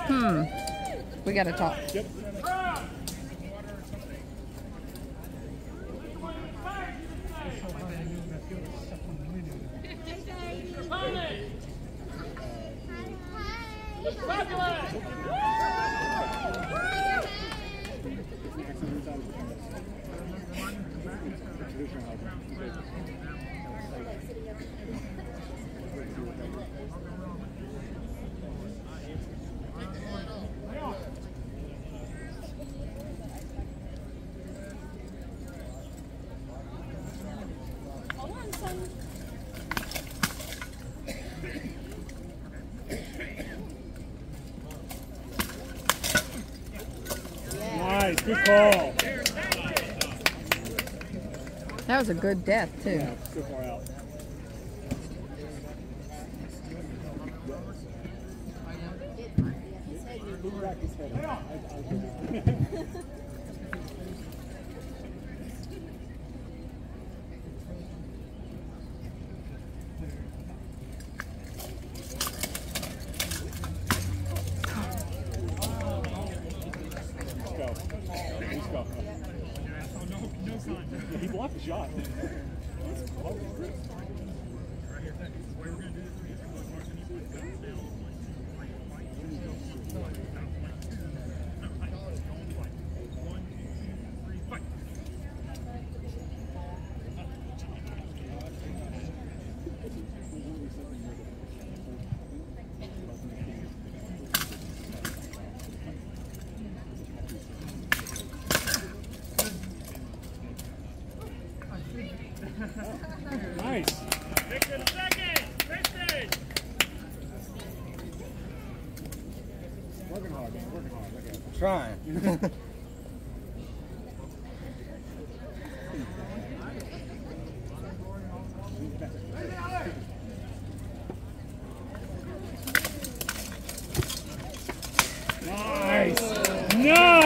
We gotta talk. Yep. Nice, good call. That was a good death, too. Yeah, so far out. Let's go. He blocked the shot. Nice. Working hard, man. Working hard. Look at it. Trying. Nice. Nice.